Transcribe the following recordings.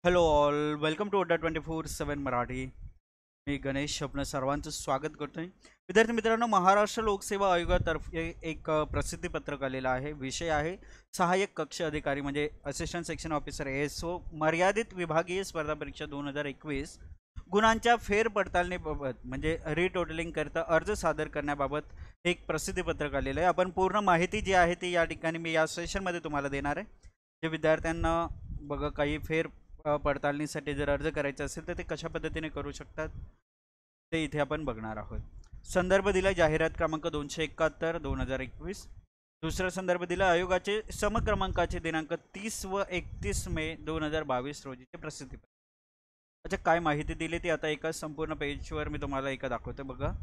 Hello all, welcome to अड्डा 24/7 मराठी. मी गणेश आपलं सर्वांचं स्वागत करतोय. विद्यार्थी मित्रांनो, महाराष्ट्र लोकसेवा आयोगातर्फे एक प्रसिद्धीपत्रक आलेलं आहे. विषय आहे सहाय्यक कक्ष अधिकारी म्हणजे असिस्टंट सेक्शन ऑफिसर ASO मर्यादित विभागीय स्पर्धा परीक्षा 2021 गुणांच्या फेरपडताळणीबाबत म्हणजे रिटोटलिंग करता अर्ज सादर करण्याबाबत एक प्रसिद्धीपत्रक आलेलं आहे. आपण पूर्ण माहिती जी आहे ती या ठिकाणी मी या सेशनमध्ये तुम्हाला देणार आहे. जे विद्यार्थ्यांना बघा काही पडताळणीसाठी जर अर्ज करायचा असेल तर ते कशा पद्धतीने करू शकतात ते इथे आपण बघणार आहोत. संदर्भ दिला जाहिरात क्रमांक 271 2021. दुसरा संदर्भ दिला आयोगाचे समक्रमांकाचे दिनांक 30 व 31 मे 2022 रोजीचे प्रसिद्धी. अच्छा, काय माहिती दिली ती आता एका संपूर्ण पेजवर मी तुम्हाला एका दाखवतो बघा.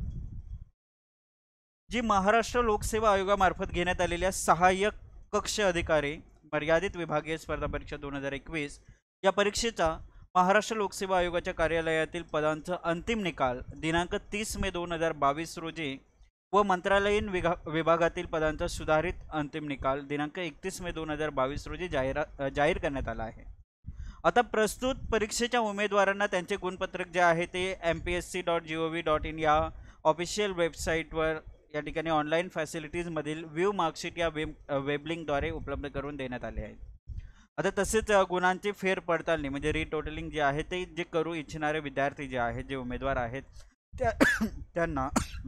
जी महाराष्ट्र लोकसेवा आयोगामार्फत घेण्यात आलेल्या सहाय्यक कक्ष अधिकारी मर्यादित विभागीय स्पर्धा परीक्षा 2021 या परीक्षेचा महाराष्ट्र लोकसेवा आयोगाच्या कार्यालयातील पदांचा अंतिम निकाल दिनांक 30 मे 2022 रोजी व मंत्रालयीन विभागातील पदांचा सुधारित अंतिम निकाल दिनांक 31 मे 2022 रोजी जाहीर करण्यात आला आहे. आता प्रस्तुत परीक्षेच्या उमेदवारांना त्यांचे गुणपत्रक जे आहे ते mpsc.gov.in या ऑफिशियल वेबसाईटवर या ठिकाणी ऑनलाईन फॅसिलिटीजमधील व्ह्यू मार्कशीट या वेबलिंकद्वारे उपलब्ध करून देण्यात आले आहेत. आता तसेच गुणांची फेरपडताळणी म्हणजे रिटोटलिंग जे आहे ते जे करू इच्छिणारे विद्यार्थी जे आहेत जे उमेदवार आहेत त्या त्यांना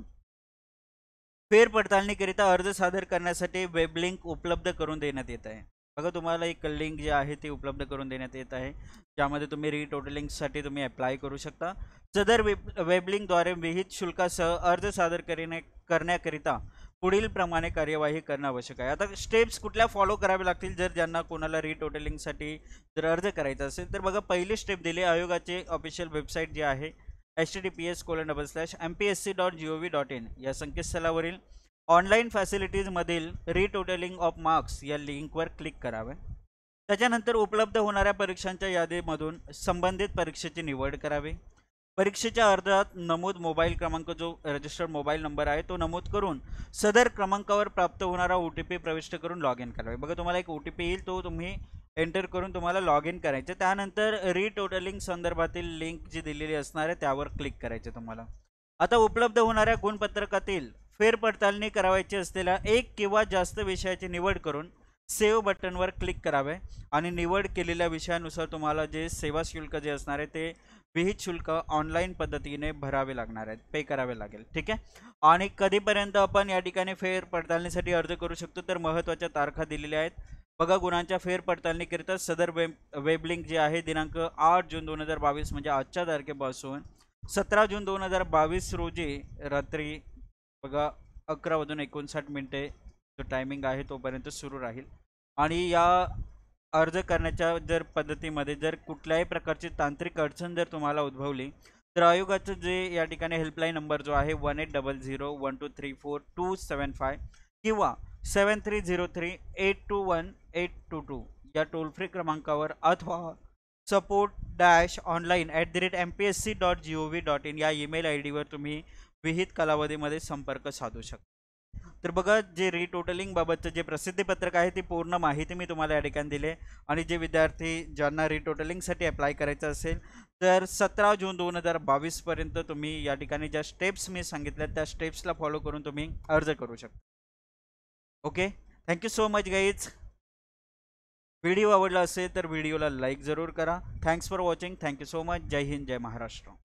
फेरपडताळणीकरिता अर्ज सादर करण्यासाठी वेब लिंक उपलब्ध करून देण्यात येत आहे. बघा, तुम्हाला एक लिंक जी आहे ती उपलब्ध करून देण्यात येत आहे ज्यामध्ये तुम्ही रिटोटलिंगसाठी तुम्ही अप्लाय करू शकता. सदर वेब लिंकद्वारे विहित शुल्कासह अर्ज सादर करण्याकरिता पुढील प्रमाणे कार्यवाही करणं आवश्यक आहे. आता स्टेप्स कुठल्या फॉलो करावे लागतील जर ज्यांना कोणाला रिटोटलिंगसाठी जर अर्ज करायचा असेल तर बघा, पहिली स्टेप दिली आयोगाचे ऑफिशियल वेबसाईट जे आहे https://mpsc.gov.in या संकेतस्थळावरील ऑनलाईन फॅसिलिटीजमधील रिटोटलिंग ऑफ मार्क्स या लिंकवर क्लिक करावे. त्याच्यानंतर उपलब्ध होणाऱ्या परीक्षांच्या यादीमधून संबंधित परीक्षेची निवड करावी. परीक्षेच्या अर्जात नमूद मोबाईल क्रमांक जो रजिस्टर्ड मोबाईल नंबर आहे तो नमूद करून सदर क्रमांकावर प्राप्त होणारा OTP प्रविष्ट करून लॉग इन करावे. बघा, तुम्हाला एक OTP येईल, तो तुम्ही एंटर करून तुम्हाला लॉग इन करायचं. त्यानंतर रिटोटलिंग संदर्भातील लिंक जी दिलेली असणार आहे त्यावर क्लिक करायचं तुम्हाला. आता उपलब्ध होणाऱ्या गुणपत्रकातील फेरपडताळणी करावयाची असलेल्या एक किंवा जास्त विषयाची निवड करून सेव्ह बटनवर क्लिक करावे आणि निवड केलेल्या विषयानुसार तुम्हाला जे सेवा शुल्क जे असणार आहे ते विहित शुल्क ऑनलाईन पद्धतीने भरावे लागणार आहेत, पे करावे लागेल. ठीक आहे. आणि कधीपर्यंत आपण या ठिकाणी फेरपडताळणीसाठी अर्ज करू शकतो तर महत्त्वाच्या तारखा दिलेल्या आहेत. बघा, गुणांच्या फेरपडताळणीकरिता सदर वेब लिंक जी आहे दिनांक 8 जून 2022 म्हणजे आजच्या तारखेपासून 17 जून 2022 रोजी रात्री बघा 11:59 जो टायमिंग आहे तोपर्यंत सुरू राहील. आणि या अर्ज करण्याच्या जर पद्धतीमध्ये जर कुठल्याही प्रकारची तांत्रिक अडचण जर तुम्हाला उद्भवली तर आयोगाचं जे या ठिकाणी हेल्पलाईन नंबर जो आहे 18001234 किंवा 7303821822 या टोल फ्री क्रमांकावर अथवा support-online@mpsc.gov.in या ईमेल ID वर तुम्ही विहित कालावधीमध्ये संपर्क साधू शकता. तर बघा, जे रिटोटलिंग बाबतचं जे प्रसिद्धीपत्रक आहे ती पूर्ण माहिती मी तुम्हाला या ठिकाणी दिली. आणि जे विद्यार्थी ज्यांना रिटोटलिंगसाठी अप्लाय करायचं असेल तर 17 जून 2022 पर्यंत तुम्ही या ठिकाणी ज्या स्टेप्स मी सांगितल्या त्या स्टेप्सला फॉलो करून तुम्ही अर्ज करू शकता. Okay, thank you so much guys. Video आवडला असेल तर व्हिडिओला लाईक जरूर करा. Thanks for watching. Thank you so much. जय हिंद, जय महाराष्ट्र.